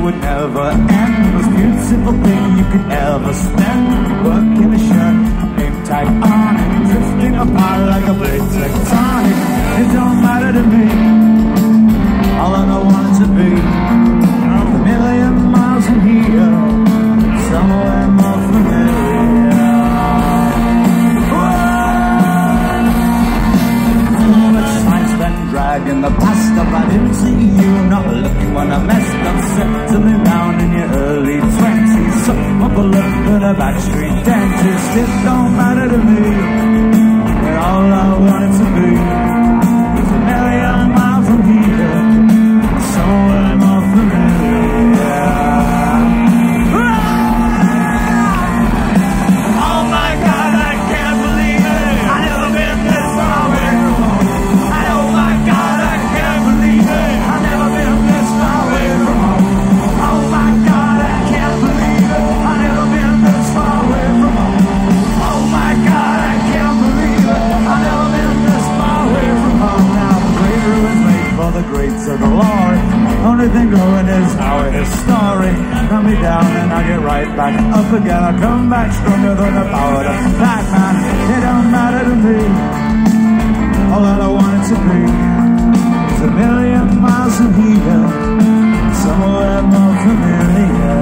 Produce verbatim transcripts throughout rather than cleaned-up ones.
would never end. The most beautiful thing you could ever spend. Work in a shirt, name tag on it, drifting apart like a plate tectonic. It don't matter to me, all I know wanted to be a million miles from here, somewhere more familiar. All the time spent dragging the past up right into you, not looking when I messed up, settling down in your early twenties, some up a look at a backstreet dentist. It don't matter to me, but all I wanted to be was a million miles from here, somewhere more familiar. Oh my God, I can't believe it. I've never been this far away from home. Oh my God, I can't believe it. I've never been this far away from home. Oh my God, I can't believe it. I've never been this far away from home. Oh my God, I can't believe it. I've never been this far away from home. Now the great ruins made for the great circle glory. Only thing going is our story. Run me down and I get right back up again. I come back stronger than the power of Pac-Man. It don't matter to me, all that I wanted to be is a million miles from here, somewhere more familiar.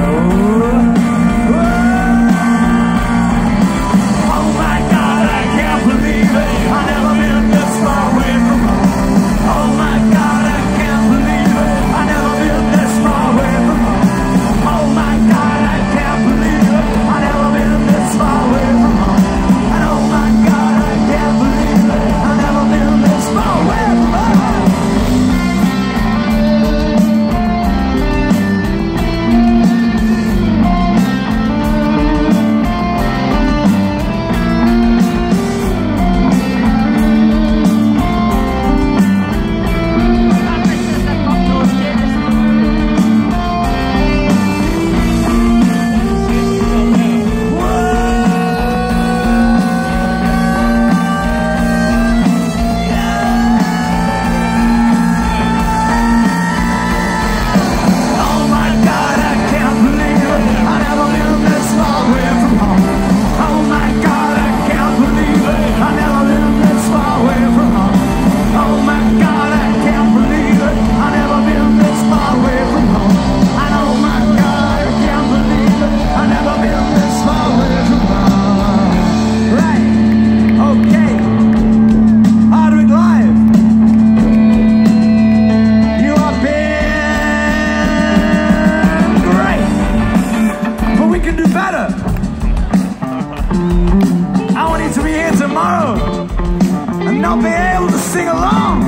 Oh my God, I can't believe it. I've never been this far away from home. Oh my God, I can't believe it. I've never been this far away from home. Oh my God, I can't believe it. I've never been this far away from home. And oh my God, I can't believe it. I've never been this far away from home. Not be able to sing along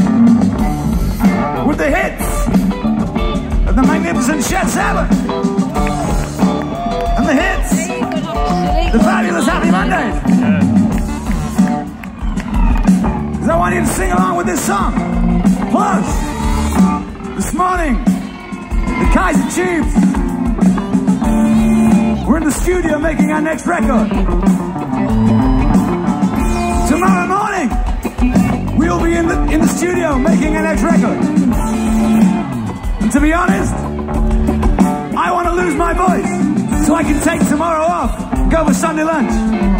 with the hits of the magnificent Chet Seven and the hits, the fabulous Happy Mondays. Because I want you to sing along with this song. Plus, this morning, the Kaiser Chiefs, we're in the studio making our next record. Tomorrow morning, we'll be in the, in the studio making our next record. And to be honest, I want to lose my voice so I can take tomorrow off, go for Sunday lunch.